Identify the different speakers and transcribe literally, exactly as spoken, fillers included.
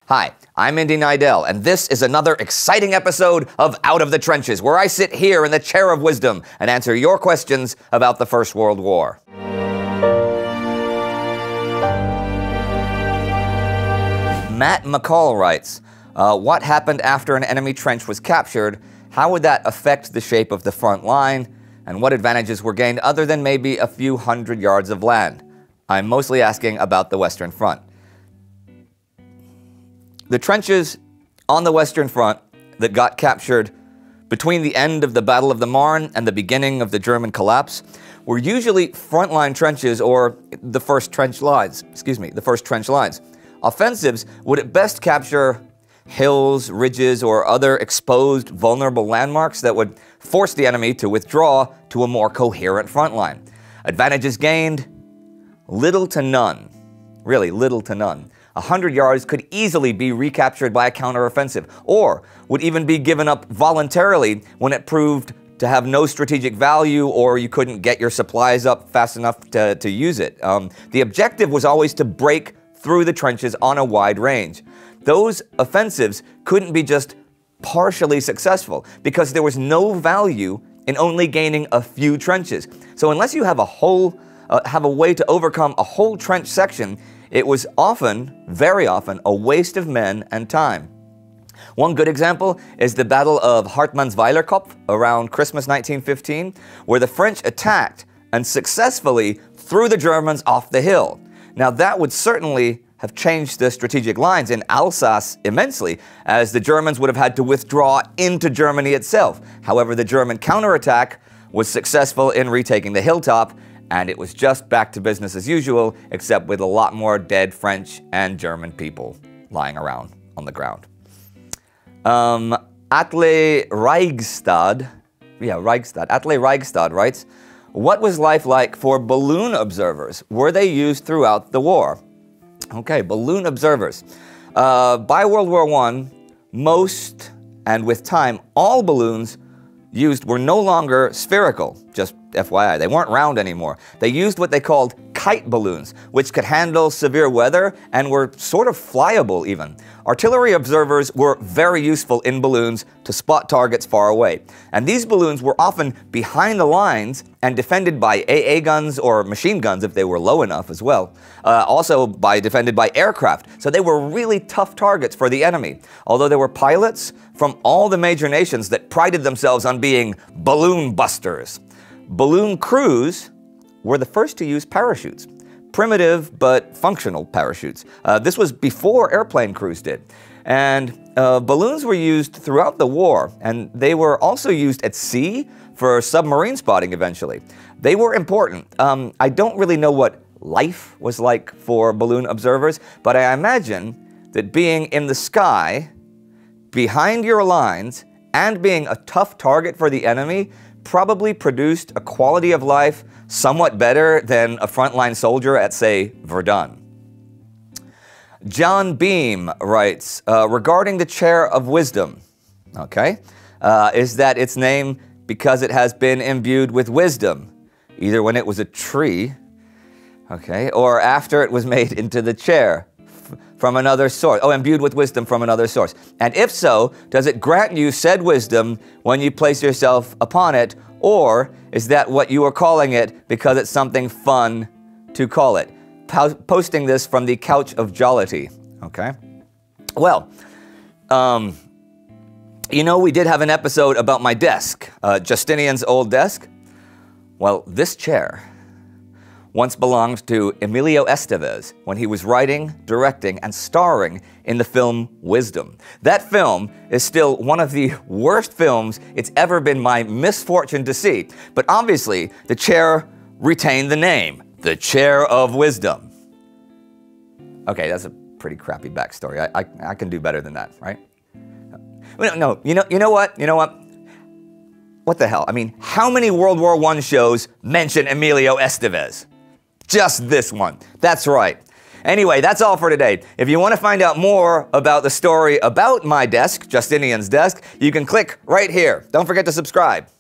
Speaker 1: Hi, I'm Indy Neidell, and this is another exciting episode of Out of the Trenches, where I sit here in the chair of wisdom and answer your questions about the First World War. Matt McCall writes, uh, what happened after an enemy trench was captured? How would that affect the shape of the front line? And what advantages were gained other than maybe a few hundred yards of land? I'm mostly asking about the Western Front. The trenches on the Western Front that got captured between the end of the Battle of the Marne and the beginning of the German collapse were usually frontline trenches, or the first trench lines, excuse me, the first trench lines. Offensives would at best capture hills, ridges, or other exposed, vulnerable landmarks that would force the enemy to withdraw to a more coherent front line. Advantages gained? Little to none. Really, little to none. A hundred yards could easily be recaptured by a counteroffensive, or would even be given up voluntarily when it proved to have no strategic value, or you couldn't get your supplies up fast enough to, to use it. Um, the objective was always to break through the trenches on a wide range. Those offensives couldn't be just partially successful, because there was no value in only gaining a few trenches. So unless you have a whole, uh, have a way to overcome a whole trench section, it was often, very often, a waste of men and time. One good example is the Battle of Hartmannsweilerkopf around Christmas nineteen fifteen, where the French attacked and successfully threw the Germans off the hill. Now that would certainly have changed the strategic lines in Alsace immensely, as the Germans would have had to withdraw into Germany itself. However, the German counterattack was successful in retaking the hilltop, and it was just back to business as usual, except with a lot more dead French and German people lying around on the ground. Um, Atle Reigstad, yeah, Reigstad, Atle Reigstad writes, what was life like for balloon observers? Were they used throughout the war? Okay, balloon observers. Uh, by World War One, most, and with time, all balloons used were no longer spherical, just F Y I, they weren't round anymore. They used what they called kite balloons, which could handle severe weather and were sort of flyable even. Artillery observers were very useful in balloons to spot targets far away. And these balloons were often behind the lines and defended by A A guns or machine guns if they were low enough as well. Uh, also by defended by aircraft, so they were really tough targets for the enemy. Although there were pilots from all the major nations that prided themselves on being balloon busters. Balloon crews were the first to use parachutes. Primitive but functional parachutes. Uh, this was before airplane crews did. And uh, balloons were used throughout the war, and they were also used at sea for submarine spotting eventually. They were important. Um, I don't really know what life was like for balloon observers, but I imagine that being in the sky, behind your lines, and being a tough target for the enemy probably produced a quality of life somewhat better than a frontline soldier at, say, Verdun. John Beam writes, uh, regarding the Chair of Wisdom, okay, uh, is that its name because it has been imbued with wisdom, either when it was a tree, okay, or after it was made into the chair from another source. Oh, imbued with wisdom from another source. And if so, does it grant you said wisdom when you place yourself upon it, or is that what you are calling it because it's something fun to call it? Po posting this from the Couch of Jollity, okay? Well, um, you know, we did have an episode about my desk, uh, Justinian's old desk. Well, this chair once belonged to Emilio Estevez when he was writing, directing, and starring in the film Wisdom. That film is still one of the worst films it's ever been my misfortune to see, but obviously the chair retained the name, the Chair of Wisdom. Okay, that's a pretty crappy backstory. I, I, I can do better than that, right? No, no, you know, you know what? You know what? What the hell? I mean, how many World War One shows mention Emilio Estevez? Just this one. That's right. Anyway, that's all for today. If you want to find out more about the story about my desk, Justinian's desk, you can click right here. Don't forget to subscribe.